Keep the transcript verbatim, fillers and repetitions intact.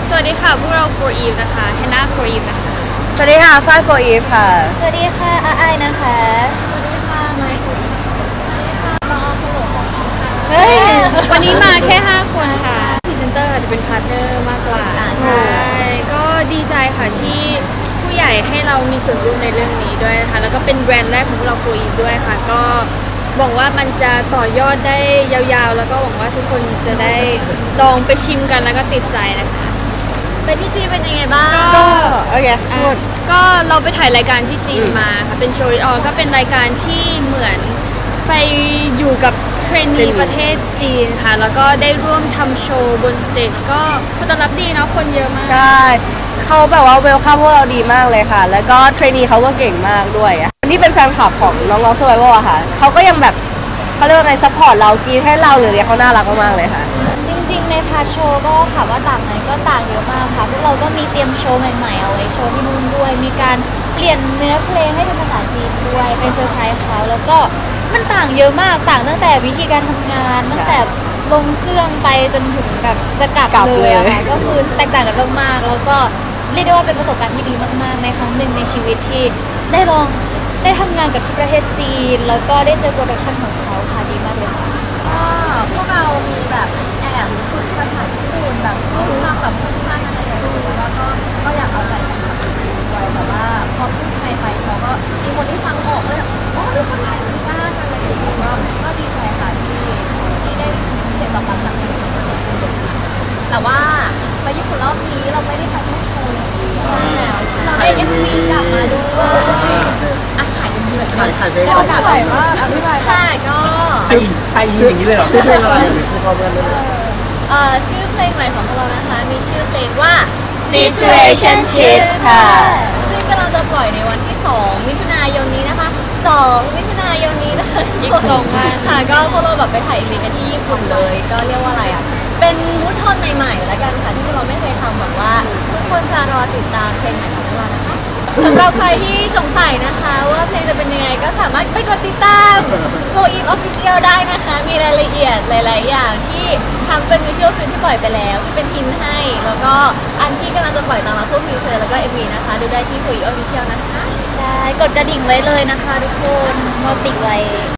สวัสดีค่ะพวกเรา for Eve นะคะ Hannah for Eve นะคะสวัสดีค่ะฝ้าย for Eve ค่ะสวัสดีค่ะอาไอนะคะสวัสดีค่ะไมค์ for Eve สวัสดีค่ะมาออฟโลของอีฟค่ะเฮ้ยวันนี้มาแค่ห้าคนค่ะพรีเซนเตอร์อาจจะเป็นพาร์ทเนอร์มากกว่าใช่ก็ดีใจค่ะที่ผู้ใหญ่ให้เรามีส่วนร่วมในเรื่องนี้ด้วยนะคะแล้วก็เป็นแบรนด์แรกของพวกเรา for Eve ด้วยค่ะก็หวังว่ามันจะต่อยอดได้ยาวๆแล้วก็หวังว่าทุกคนจะได้ลองไปชิมกันแล้วก็ติดใจนะคะไปที่จีนเป็นยังไงบ้างก็โอเคพูดก็เราไปถ่ายรายการที่จีนมาค่ะเป็นโชว์ออก็เป็นรายการที่เหมือนไปอยู่กับเทรนนีประเทศจีนค่ะแล้วก็ได้ร่วมทำโชว์บนสเตจก็ผลตอบรับดีเนาะคนเยอะมากใช่เขาแบบว่าเวลคัมพวกเราดีมากเลยค่ะแล้วก็เทรนนีเขาก็เก่งมากด้วยนี่เป็นแฟนคลับของน้องๆ Survival อะค่ะเขาก็ยังแบบเขาเรียกว่าไงซัพพอร์ตเรากีให้เราเลยเขาน่ารักมากๆเลยค่ะจริงๆในพาร์ทโชว์ก็ถามว่าต่างไหมก็ต่างเยอะมากค่ะพวกเราก็มีเตรียมโชว์ใหม่ๆเอาไว้โชว์ที่นู่นด้วยมีการเปลี่ยนเนื้อเพลงให้เป็นภาษาจีนด้วยไปเซอร์ไพรส์เขาแล้วก็มันต่างเยอะมากต่างตั้งแต่วิธีการทำงานตั้งแต่ลงเครื่องไปจนถึงแบบจะกลับเลยอะค่ะก็คือแตกต่างกันมากๆแล้วก็เรียกได้ว่าเป็นประสบการณ์ที่ดีมากๆในครั้งหนึ่งในชีวิตที่ได้ลองได้ทำงานกับที่ประเทศจีนแล้วก็ได้เจอโปรดักชันของเขาค่ะดีมากเลยค่ะก็พวกเรามีแบบแอบฝึกภาษาญี่ปุ่นแบบพูดมาแบบสั้นๆอะไรอย่างเงี้ยแล้วก็ก็อยากเอาใจแฟนคลับด้วยแต่ว่าพอพูดไทยไปเขาก็มีคนที่ฟังออกเลยอ๋อเป็นคนไทยเหมือนกันอะไรอย่างเงี้ยก็ก็ดีใจค่ะที่ที่ได้เสียงตอบรับจากแฟนคลับแต่ว่าไปญี่ปุ่นรอบนี้เราไม่ได้ไปแค่โชว์อย่างเดียวใช่แล้วเราได้ เอ็ม วี กลับมาด้วยอ่ะขายเอ็ม วี แบบนี้ขายไปแล้วขายมากอธิบายค่ะก็ชื่อใครยิงอย่างนี้เลยเหรอชื่อเพลงอะไรชื่อเขาเพื่อนเลยเอ่อชื่อเพลงใหม่ของพวกเรานะคะมีชื่อเพลงว่า Situationship ค่ะซึ่งกำลังจะปล่อยในวันที่สองมิถุนายนนี้นะคะสองมิถุนายนนี้นะคะอีกสองวันค่ะก็พวกเราแบบไปถ่ายเอ็ม วีกันที่ญี่ปุ่นเลยก็เรียกว่าอะไรอ่ะเป็นมูทโทนใหม่ๆแล้วกันค่ะที่พวกเราไม่เคยทำแบบว่าทุกคนจะรอติดตามเพลงใหม่ของพวกเรานะคะสำหรับใครที่สงสัยนะคะว่าเพลงจะเป็นยังไงก็สามารถไปกดติดตาม for Eve Official ได้นะคะมีรายละเอียดหลายๆอย่างที่ทำเป็นวิชวลฟิล์มที่ปล่อยไปแล้วที่เป็นทินให้แล้วก็อันที่กำลังจะปล่อยตามมาพวกทีเซอร์แล้วก็ เอ็ม วี นะคะดูได้ที่ for Eve Official นะคะใช่กดกระดิ่งไว้เลยนะคะทุกคนโนติไว้